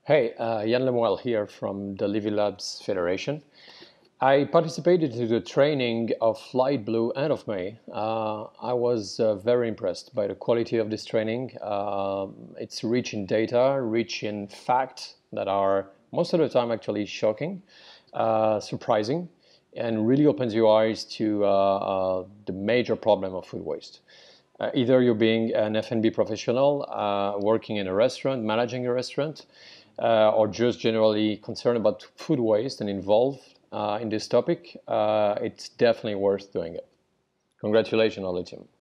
Hey, Yann LeMoel here from the Living Labs Federation. I participated in the training of Light Blue end of May. I was very impressed by the quality of this training. It's rich in data, rich in facts that are most of the time actually shocking, surprising, and really opens your eyes to the major problem of food waste. Either you're being an F&B professional, working in a restaurant, managing a restaurant, or just generally concerned about food waste and involved in this topic, it's definitely worth doing it. Congratulations, all the team.